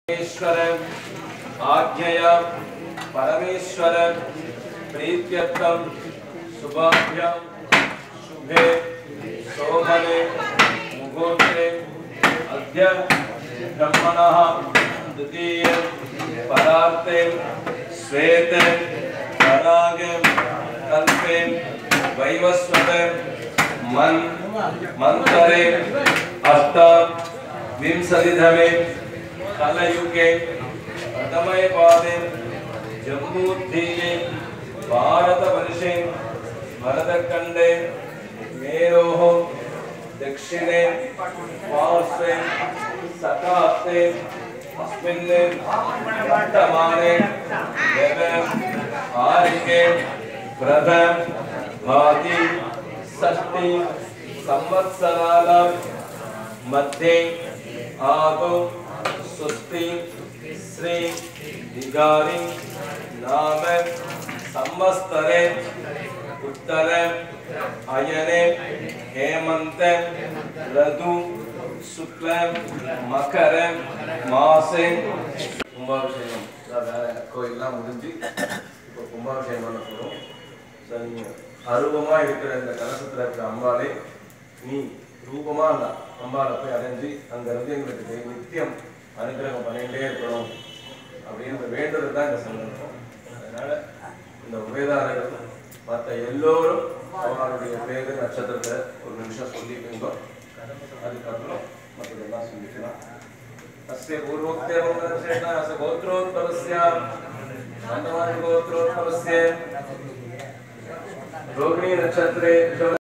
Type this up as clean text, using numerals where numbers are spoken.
ईश्वर आज्ञया परमेश्वर प्रीत्यर्थम शुभाभ्यां शुभे शोभने मुहूर्ते अद्य ब्रह्मणः द्वितीय परार्थे श्वेते परागे कल्पे वैवस्वते मंतरे अष्टाविंशतितमे कलयुगे प्रथमे पादे जम्बूद्वीपे भारतवर्षे भरतखण्डे मेरोः दक्षिणे पार्श्वे सकास्ते अस्मिन् वर्तमाने आर्के प्रथम भाति षष्टि संवत्सराणां मध्ये आदौ स्वस्ति श्री दिगारी नाम संवत्सरे उत्तर अयने हेमंत ऋतु शुक्ल मकर मासे कुंभाभिषेகம் கோயிலெல்லாம் முடிஞ்சு இப்போ கும்பாபிஷேகம் பண்ண போகிறோம். சரிங்க, அருவமாக இருக்கிற இந்த கலசத்தில் இருக்கிற அம்பாளை நீ ரூபமாக அந்த அம்பாளை போய் அடைஞ்சு அங்கேருந்து எங்களுக்கு நித்தியம் அனுகிரகம் பண்ணிகிட்டே இருக்கணும் அப்படின்ற வேண்டுதல் தான் இந்த சந்தர்ப்பம். அதனால் இந்த உபயதாரர்கள் மற்ற எல்லோரும் அவர்களுடைய பேரு நட்சத்திரத்தை ஒரு நிமிஷம் சொல்லிட்டு அதுக்கப்புறம் மற்றதெல்லாம் சொல்லிக்கலாம். अस्य पूर्वोक्ते मंगलशेषः अस्य गोत्रोत्पलस्य गोत्रोत्पलस्य रोहिणी नक्षत्रे